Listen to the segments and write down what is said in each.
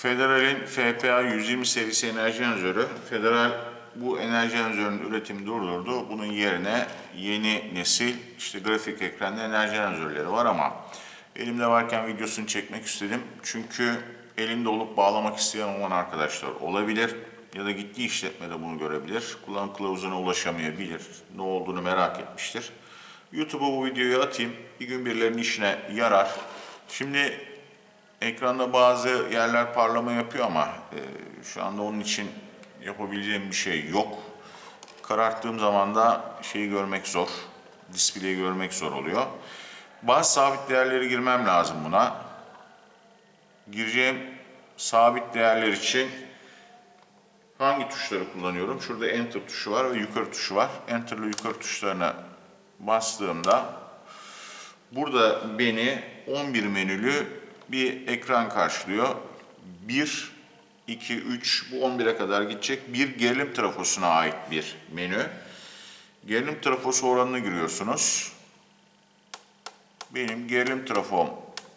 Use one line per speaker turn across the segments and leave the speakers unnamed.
Federal'in FPA 120 serisi enerji enjektörü. Federal bu enerji enjektörünün üretimini durdurdu. Bunun yerine yeni nesil işte grafik ekranlı enerji enjektörleri var ama elimde varken videosunu çekmek istedim. Çünkü elinde olup bağlamak isteyen olan arkadaşlar olabilir ya da gittiği işletmede bunu görebilir. Kullanım kılavuzuna ulaşamayabilir. Ne olduğunu merak etmiştir. YouTube'a bu videoyu atayım. Bir gün birilerinin işine yarar. Şimdi ekranda bazı yerler parlama yapıyor ama şu anda onun için yapabileceğim bir şey yok. Kararttığım zaman da şeyi görmek zor. Display'i görmek zor oluyor. Bazı sabit değerleri girmem lazım buna. Gireceğim sabit değerler için hangi tuşları kullanıyorum? Şurada Enter tuşu var ve yukarı tuşu var. Enter ile yukarı tuşlarına bastığımda burada beni 11 menülü bir ekran karşılıyor. 1, 2, 3, bu 11'e kadar gidecek bir gerilim trafosuna ait bir menü. Gerilim trafosu oranını giriyorsunuz. Benim gerilim trafom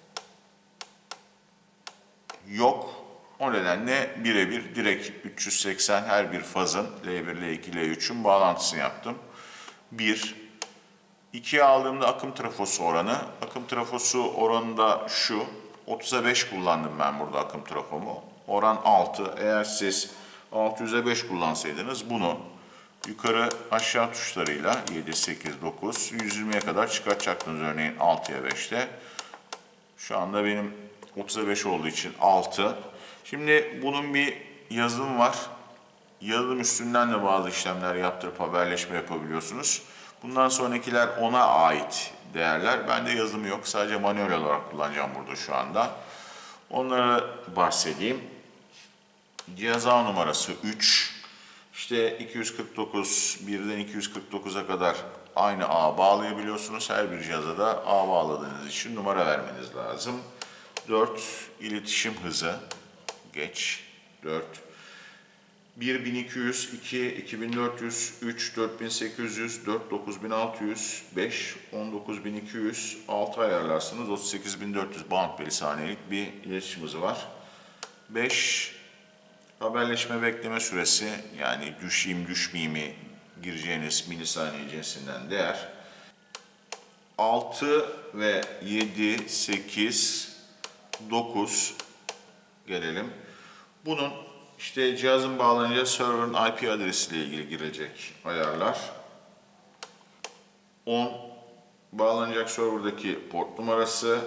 yok. O nedenle birebir direkt 380 her bir fazın L1, L2, L3'ün bağlantısını yaptım. 1, 2'ye aldığımda akım trafosu oranı. Akım trafosu oranı da şu. 30'a 5 kullandım ben burada akım trafomu. Oran 6. Eğer siz 600'e 5 kullansaydınız bunu yukarı aşağı tuşlarıyla 7, 8, 9, 120'ye kadar çıkartacaktınız örneğin 6'ya 5'te. Şu anda benim 30'a 5 olduğu için 6. Şimdi bunun bir yazılımı var. Yazılım üstünden de bazı işlemler yaptırıp haberleşme yapabiliyorsunuz. Bundan sonrakiler ona ait değerler. Bende yazılımı yok. Sadece manuel olarak kullanacağım burada şu anda. Onlara bahsedeyim. Cihaz ağ numarası 3. İşte 249, birden 249'a kadar aynı ağ bağlayabiliyorsunuz. Her bir cihaza da ağ bağladığınız için numara vermeniz lazım. 4. İletişim hızı. Geç. 4. 1200, 2, 2400, 3, 4800, 4, 9600, 5, 19200, 6 ayarlarsınız. 38400 band milisaniyelik bir iletişim hızı var. 5, haberleşme bekleme süresi, yani düşeyim düşmeyeyim gireceğiniz milisaniye cinsinden değer. 6 ve 7, 8, 9 gelelim. Bunun İşte cihazın bağlanacağı server'ın IP adresiyle ilgili girecek ayarlar. 10 bağlanacak serverdaki port numarası.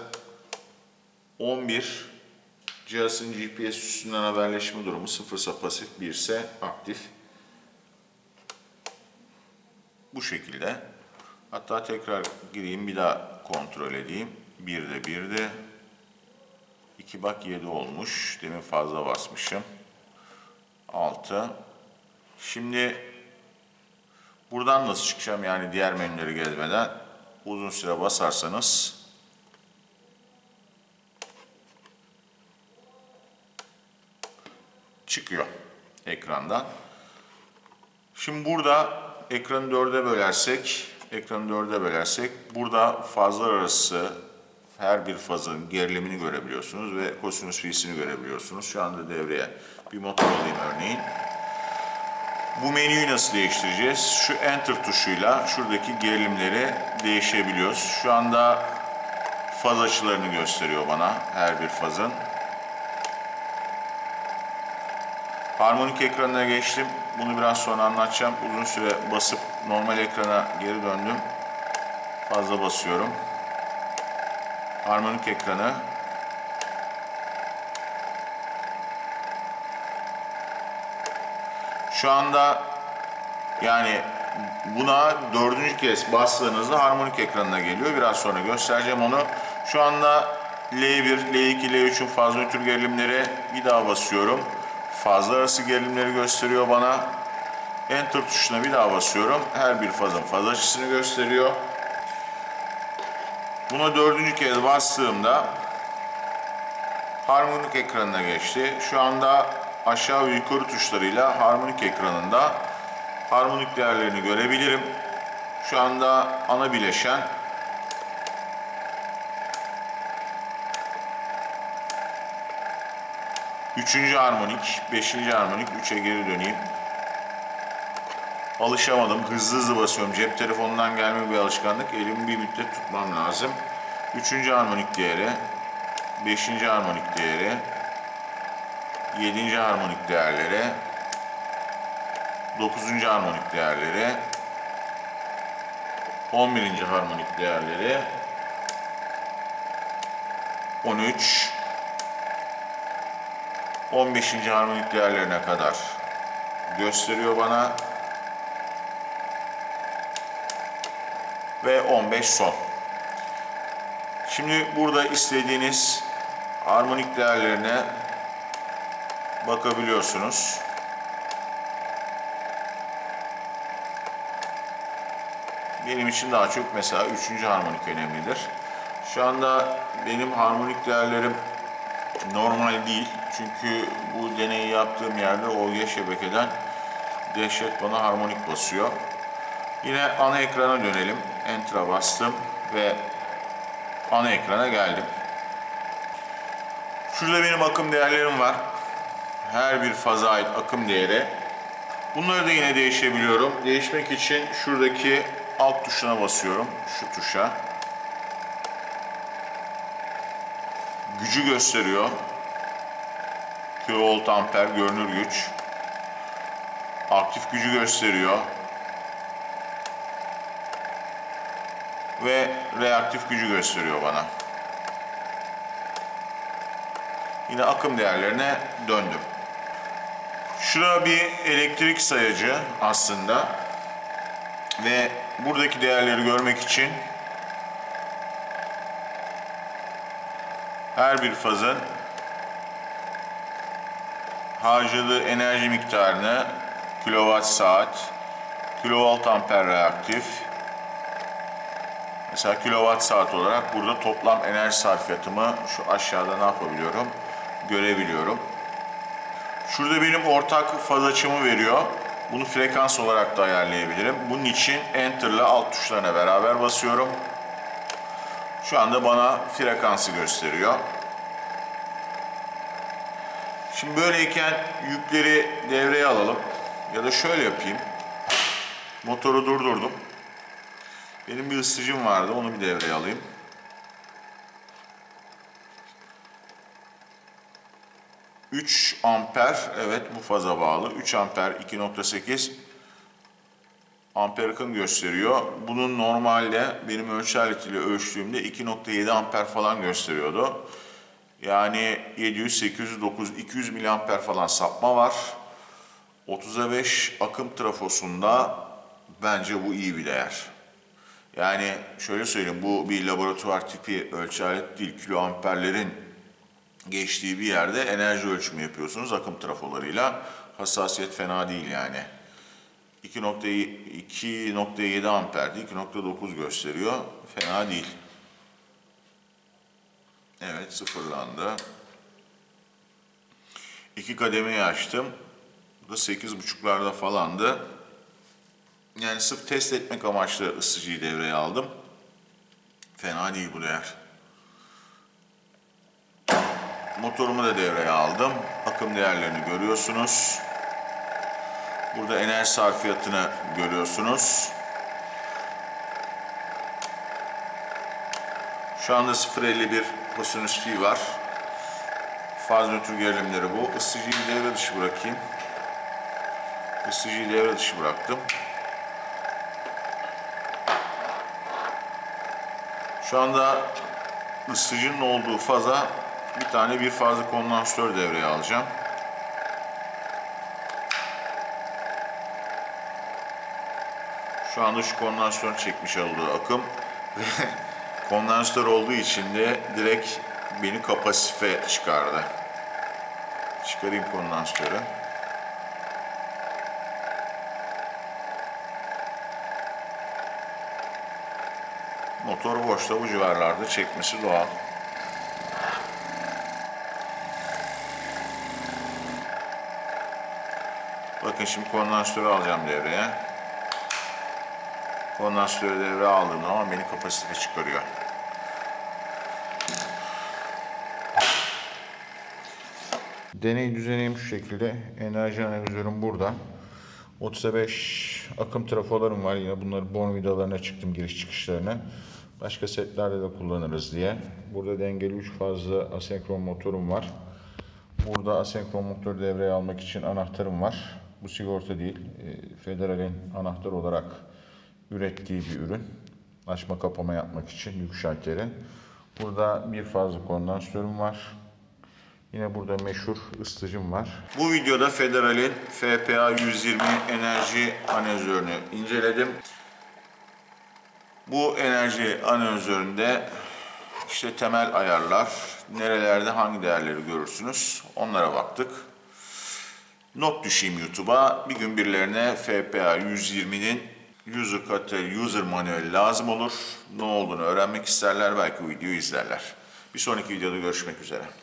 11 cihazın GPS üstünden haberleşme durumu, 0 ise pasif, 1 ise aktif. Bu şekilde. Hatta tekrar gireyim, bir daha kontrol edeyim. 1'de 2 bak 7 olmuş. Demin fazla basmışım. 6. Şimdi buradan nasıl çıkacağım, yani diğer menüleri gezmeden uzun süre basarsanız çıkıyor ekrandan. Şimdi burada ekranı 4'e bölersek burada fazlar arası her bir fazın gerilimini görebiliyorsunuz ve kosinüs fi'sini görebiliyorsunuz. Şu anda devreye bir motor alayım örneğin. Bu menüyü nasıl değiştireceğiz? Şu Enter tuşuyla şuradaki gerilimleri değişebiliyoruz. Şu anda faz açılarını gösteriyor bana her bir fazın. Harmonik ekranına geçtim. Bunu biraz sonra anlatacağım. Uzun süre basıp normal ekrana geri döndüm. Fazla basıyorum. Harmonik ekranı. Şu anda yani buna 4. kez bastığınızda harmonik ekranına geliyor. Biraz sonra göstereceğim onu. Şu anda L1, L2, L3'ün faz nötr gerilimleri, bir daha basıyorum. Fazlar arası gerilimleri gösteriyor bana. Enter tuşuna bir daha basıyorum. Her bir fazın faz açısını gösteriyor. Buna 4. kez bastığımda harmonik ekranına geçti. Şu anda aşağı ve yukarı tuşlarıyla harmonik ekranında harmonik değerlerini görebilirim. Şu anda ana bileşen Üçüncü harmonik, beşinci harmonik, 3'e geri döneyim. Alışamadım, hızlı hızlı basıyorum. Cep telefonundan gelme bir alışkanlık. Elimi bir müddet tutmam lazım. Üçüncü harmonik değeri, beşinci harmonik değeri, yedinci harmonik değerleri, dokuzuncu harmonik değerleri, 11. harmonik değerleri, 13, 15. harmonik değerlerine kadar gösteriyor bana ve 15 son. Şimdi burada istediğiniz harmonik değerlerine bakabiliyorsunuz. Benim için daha çok mesela 3. harmonik önemlidir. Şu anda benim harmonik değerlerim normal değil. Çünkü bu deneyi yaptığım yerde OG şebekeden dehşet bana harmonik basıyor. Yine ana ekrana dönelim. Enter'a bastım ve ana ekrana geldim. Şurada benim akım değerlerim var. Her bir faza ait akım değeri. Bunları da yine değişebiliyorum. Değişmek için şuradaki alt tuşuna basıyorum. Şu tuşa. Gücü gösteriyor. Kilovolt amper görünür güç. Aktif gücü gösteriyor. Ve reaktif gücü gösteriyor bana. Yine akım değerlerine döndüm. Şurada bir elektrik sayacı aslında. Ve buradaki değerleri görmek için her bir fazın harcadığı enerji miktarını kilowatt saat, kilovolt amper reaktif. Mesela kilowatt saat olarak burada toplam enerji sarfiyatımı şu aşağıda ne yapabiliyorum? Görebiliyorum. Şurada benim ortak faz açımı veriyor. Bunu frekans olarak da ayarlayabilirim. Bunun için Enter ile alt tuşlarına beraber basıyorum. Şu anda bana frekansı gösteriyor. Şimdi böyleyken yükleri devreye alalım. Ya da şöyle yapayım. Motoru durdurdum. Benim bir ısıtıcım vardı. Onu bir devreye alayım. ...3 amper, evet bu faza bağlı. 3 amper 2.8 amper akım gösteriyor. Bunun normalde benim ölçü aletiyle ölçtüğümde 2.7 amper falan gösteriyordu. Yani 700, 800, 900, 200 miliamper falan sapma var. 30'a 5 akım trafosunda bence bu iyi bir değer. Yani şöyle söyleyeyim, bu bir laboratuvar tipi ölçü aleti değil. Kiloamperlerin geçtiği bir yerde enerji ölçümü yapıyorsunuz akım trafolarıyla. Hassasiyet fena değil yani. 2.7 amperdi, 2.9 gösteriyor. Fena değil. Evet, sıfırlandı. 2 kademeyi açtım. Bu da 8.5'larda falandı. Yani sırf test etmek amaçlı ısıtıcıyı devreye aldım. Fena değil bu değer. Motorumu da devreye aldım. Akım değerlerini görüyorsunuz. Burada enerji sarfiyatını görüyorsunuz. Şu anda 0.51 kosinüs phi var. Faz nötr gerilimleri bu. Isıtıcıyı devre dışı bırakayım. Isıtıcıyı devre dışı bıraktım. Şu anda ısıtıcının olduğu faza bir tane bir fazlı kondansatör devreye alacağım. Şu anda şu kondansatörün çekmiş olduğu akım ve kondansatör olduğu için de direkt beni kapasife çıkardı. Çıkarayım kondansatörü. Motor boşta, bu civarlarda çekmesi doğal. Bakın şimdi kondansatörü alacağım devreye. Kondansatörü devreye aldığım zaman beni kapasite çıkarıyor. deney düzeneyim şu şekilde. Enerji analizörüm burada. 35 akım trafolarım var. Yine bunları born vidalarına çıktım, giriş çıkışlarına. Başka setlerde de kullanırız diye. Burada dengeli 3 fazlı asenkron motorum var. Burada asenkron motoru devreye almak için anahtarım var. Bu sigorta değil. Federal'in anahtar olarak ürettiği bir ürün. Açma kapama yapmak için yük şalteri. Burada bir fazla kondansatörüm var. Yine burada meşhur ısıtıcım var. Bu videoda Federal'in FPA 120 enerji analizörünü inceledim. Bu enerji analizöründe işte temel ayarlar, nerelerde hangi değerleri görürsünüz onlara baktık. Not düşeyim YouTube'a. Bir gün birilerine FPA 120'nin user manueli lazım olur. Ne olduğunu öğrenmek isterler, belki o videoyu izlerler. Bir sonraki videoda görüşmek üzere.